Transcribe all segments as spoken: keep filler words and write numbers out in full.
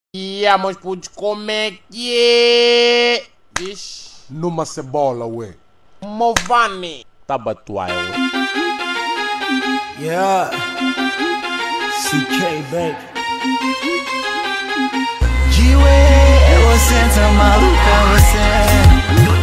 E yeah, mas putos, como é que é? Vixe. Numa cebola, ué. Movane. Tá batuai, ué. Yeah. C K, baby. G-Way, você tá maluca, você.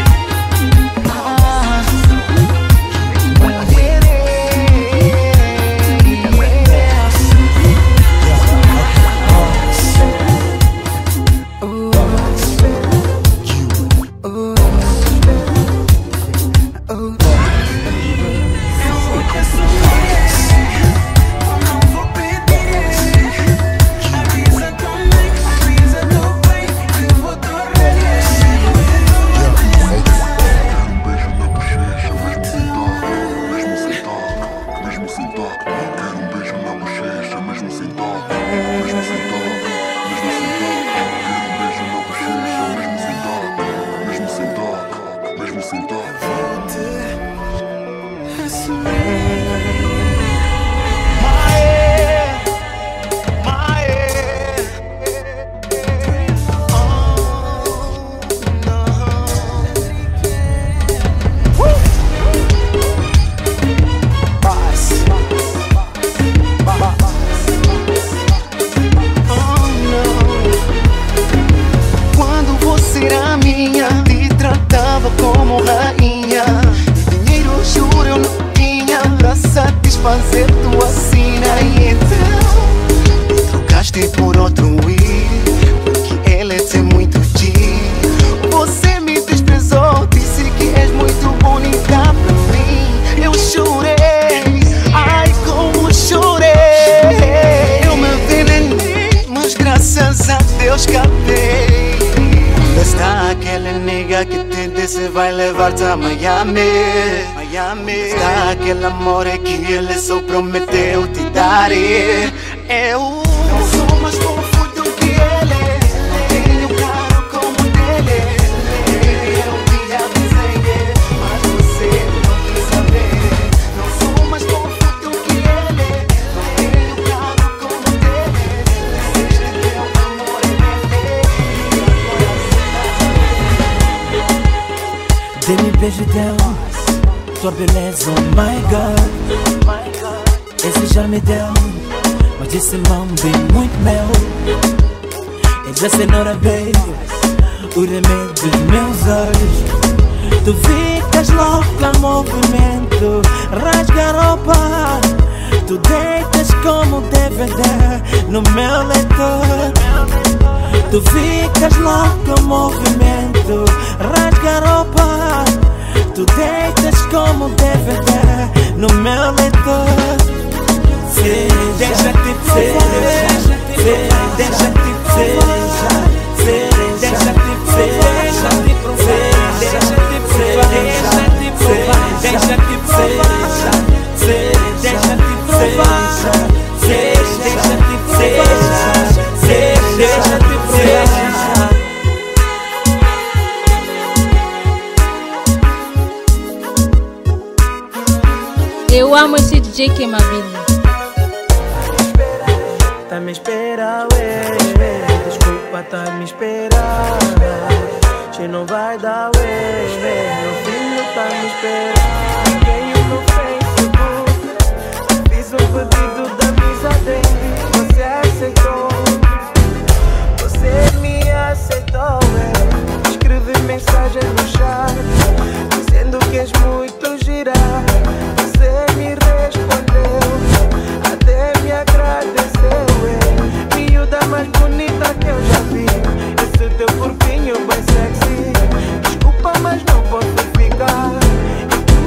Fazer tua sina e então trocaste por outro ir, porque ele tem muito de. Você me desprezou, disse que és muito bonita pra mim. Eu chorei, ai como chorei. Eu me envenenei, mas graças a Deus capei. Onde está aquela nega que te disse vai levar-te a Miami? Miami. Está aquele amor que ele só prometeu te dar. Eu não sou mais fofo do que ele, tenho caro como dele. Eu te avisei, mas você não quis saber. Não sou mais fofo do que ele, tenho caro como dele. Este teu amor é meu e Dê-me beijo dela, tua beleza, oh my God. Esse já me deu, mas esse mão bem muito meu. Essa cenoura, baby, o remédio dos meus olhos. Tu ficas louca, movimento, rasga a roupa. Tu deitas como D V D no meu leitor. Tu ficas louca, movimento, rasga a roupa. Tu deitas como D V D no meu leitor. Deixa-te provar, deixa-te provar, deixa-te provar, deixa-te provar, deixa-te provar, deixa-te provar, deixa-te provar, deixa-te provar, deixa-te provar. Eu amo esse D J Queimabili. Tá me espera, ué. Desculpa, tá me esperar. Se não vai dar, ué. Meu filho tá me esperar. Veio no Facebook, fiz um pedido da amizade. Você aceitou, você me aceitou, ué. Escrevi mensagem no chat, dizendo que és muito gira. Você me respondeu, até me agradeceu. É miúda mais bonita que eu já vi. Esse teu corpinho bem sexy. Desculpa, mas não posso ficar. E tu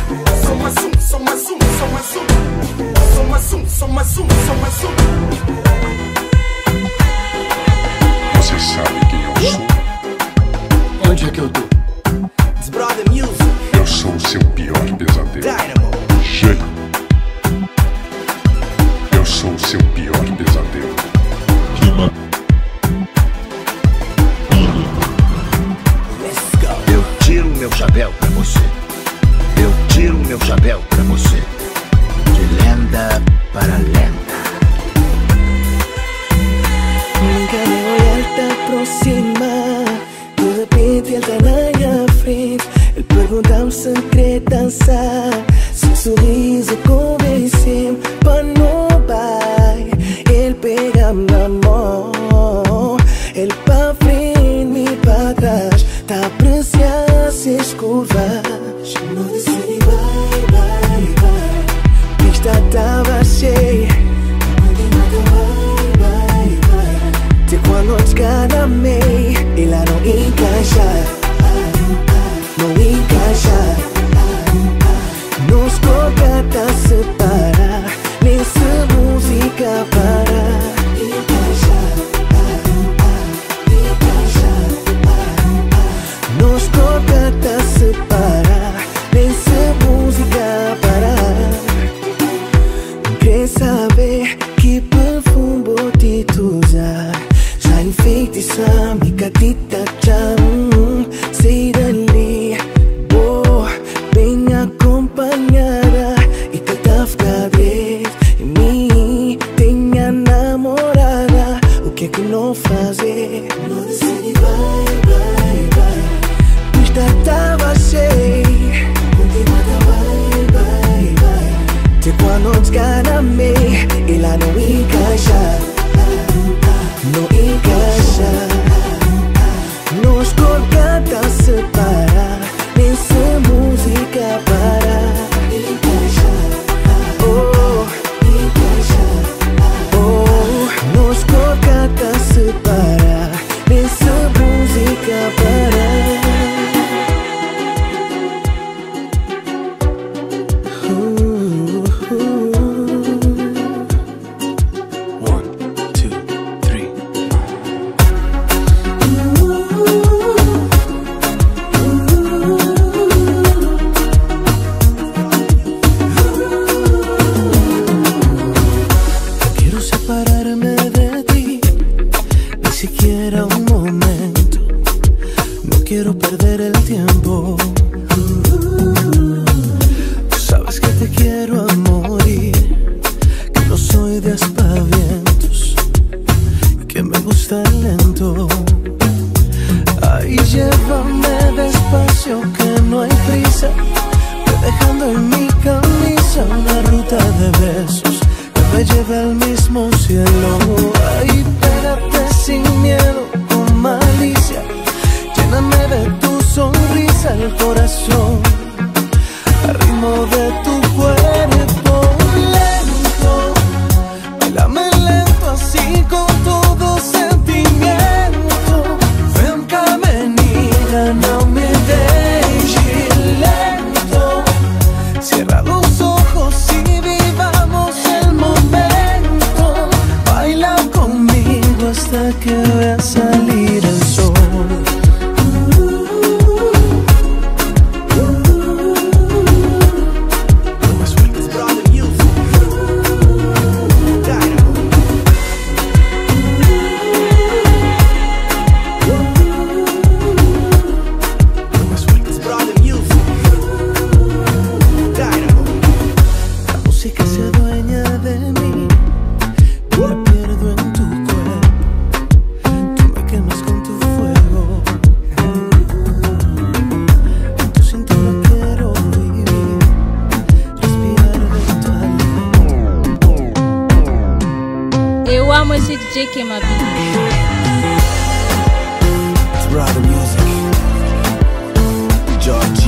Soma sum, soma sum, soma sum. Soma sum, soma sum, soma sum. Você sabe quem eu sou? Onde é que eu tô? It's Brother Music. Eu sou o seu pior pesadelo. Dynamo. G. Eu sou o seu pior pesadelo. Rima. Let's go. Eu tiro meu chapéu pra você. Eu tiro meu chapéu pra você. De lenda para lenda. Nunca me voy a te aproximar. De repente ele tá na minha frente. Ele pergunta-me se quer dançar. Seu sorriso convence-me para não vai. Ele pega-me na mão. Ele pra frente e pra trás. Tá a apreciar essas curvas. Chamou de cima, vai, vai, vai. Pista tava cheia. De quando cada mês ela não encaixa, não encaixa. Nos coloca separar, nessa música para encaixa, encaixa. Nos coloca separar, nessa música para. Quer saber que perfume botei tu usar? Já enfeitiça minha catita tcham. Sei dali, oh, bem acompanhada. E que tá ficando dentro de mim. Tenha namorada, o que é que não fazer? Não decide, vai, vai, vai. Pista tava cheia. Continuada, vai, vai, vai. De quando desgana-me, ela não encaixa. Não encaixa. Nos coloca separar, nessa música para encaixa. Oh, encaixa. Oh, nos coloca separar, nessa música para. Uh, uh, One, two, three. Quiero separarme de ti, ni siquiera un momento. No quiero perder el tiempo. Tú sabes que te quiero a morir, que no soy de aspavientos, que me gusta lento. Ay, llévame despacio, que no hay prisa. Voy dejando en mi camisa una ruta de besos que me lleve al mismo cielo. Ay, pégate sin miedo, con malicia. Lléname de tu sonrisa el corazón, al ritmo de tu cuerpo lento. Bailame lento así con todo sentimiento. Ven caminina, no me dejes lento. Cierra los ojos y vivamos el momento. Baila conmigo hasta que vea salir el sol. Eu amo esse D J que é Mabili. It's Brother Music. George.